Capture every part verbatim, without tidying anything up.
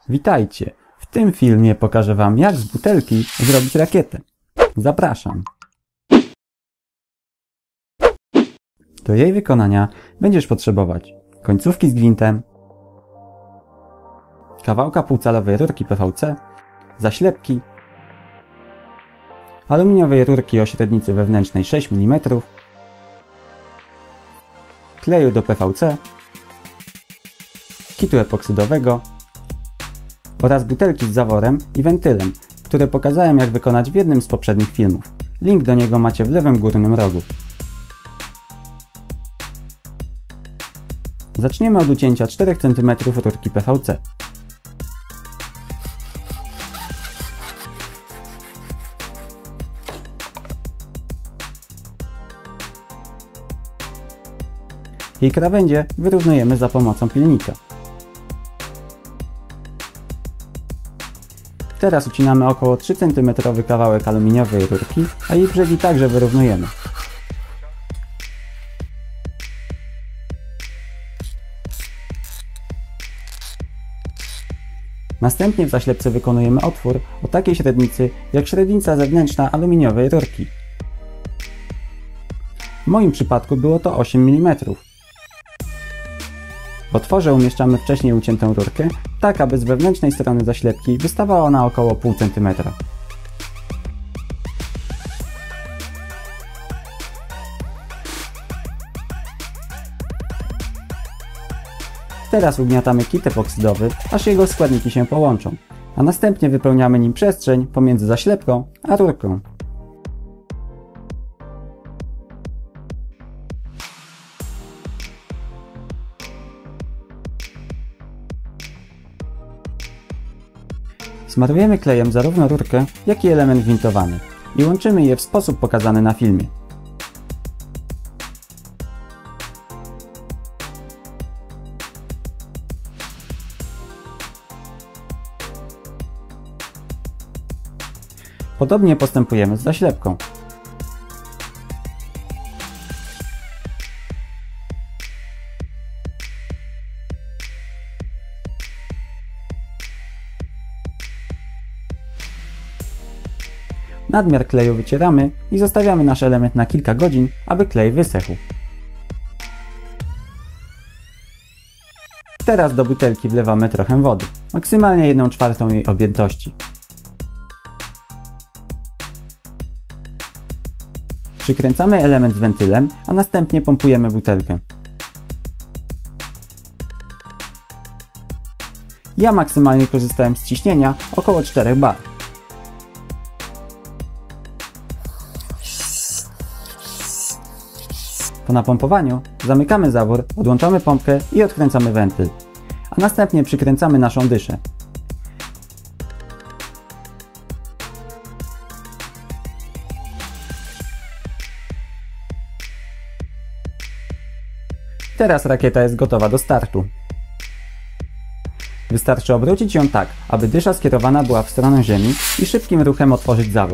Witajcie! W tym filmie pokażę Wam, jak z butelki zrobić rakietę. Zapraszam! Do jej wykonania będziesz potrzebować końcówki z gwintem, kawałka półcalowej rurki P V C, zaślepki, aluminiowej rurki o średnicy wewnętrznej sześć milimetrów, kleju do P V C, kitu epoksydowego oraz butelki z zaworem i wentylem, które pokazałem, jak wykonać w jednym z poprzednich filmów. Link do niego macie w lewym górnym rogu. Zaczniemy od ucięcia czterech centymetrów rurki P V C. Jej krawędzie wyrównujemy za pomocą pilnika. Teraz ucinamy około trzy centymetry kawałek aluminiowej rurki, a jej brzegi także wyrównujemy. Następnie w zaślepce wykonujemy otwór o takiej średnicy jak średnica zewnętrzna aluminiowej rurki. W moim przypadku było to osiem milimetrów. W otworze umieszczamy wcześniej uciętą rurkę, tak aby z wewnętrznej strony zaślepki wystawała ona około pół centymetra. Teraz ugniatamy kit epoksydowy, aż jego składniki się połączą, a następnie wypełniamy nim przestrzeń pomiędzy zaślepką a rurką. Smarujemy klejem zarówno rurkę, jak i element gwintowany i łączymy je w sposób pokazany na filmie. Podobnie postępujemy z zaślepką. Nadmiar kleju wycieramy i zostawiamy nasz element na kilka godzin, aby klej wysechł. Teraz do butelki wlewamy trochę wody, maksymalnie jedną czwartą jej objętości. Przykręcamy element z wentylem, a następnie pompujemy butelkę. Ja maksymalnie korzystałem z ciśnienia około czterech bar. Po napompowaniu zamykamy zawór, odłączamy pompkę i odkręcamy wentyl, a następnie przykręcamy naszą dyszę. Teraz rakieta jest gotowa do startu. Wystarczy obrócić ją tak, aby dysza skierowana była w stronę ziemi i szybkim ruchem otworzyć zawór.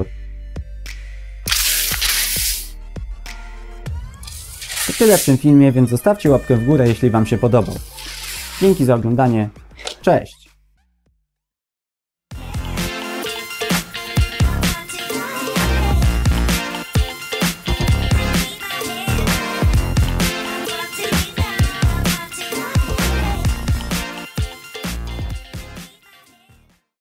To tyle w tym filmie, więc zostawcie łapkę w górę, jeśli Wam się podobał. Dzięki za oglądanie. Cześć!